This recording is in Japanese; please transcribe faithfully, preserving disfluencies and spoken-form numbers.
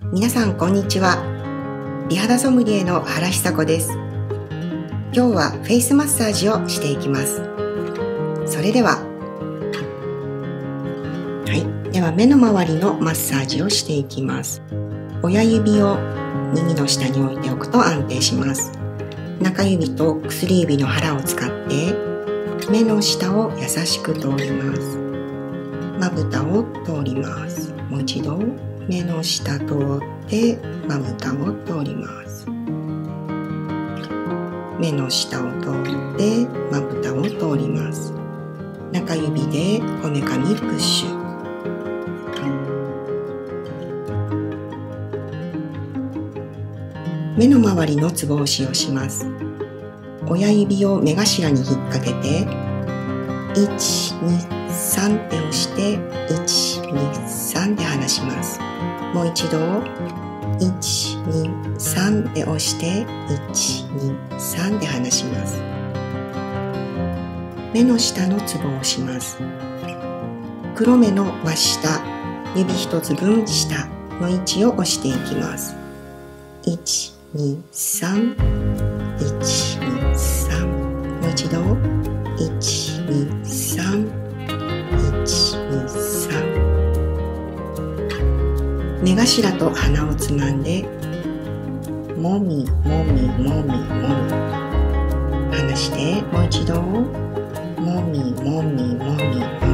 皆さんこんにちは。美肌ソムリエの原久子です。今日はフェイスマッサージをしていきます。それでは、はい、では目の周りのマッサージをしていきます。親指を耳の下に置いておくと安定します。中指と薬指の腹を使って目の下を優しく通ります。まぶたを通ります。もう一度目の下通ってまぶたを通ります。目の下を通ってまぶたを通ります。中指でこめかみプッシュ。目の周りのツボ押しをします。親指を目頭に引っ掛けていち、に、さんって押していち、に、さんで離します。もう一度いち、に、さんで押していち、に、さんで離します。目の下のツボを押します。黒目の真下、指一つ分下の位置を押していきます。いち、に、さん、いち、に、さん、もう一度いち、に、さん、いち、に、さん。目頭と鼻をつまんでもみもみもみもみ離して、もう一度もみもみもみもみ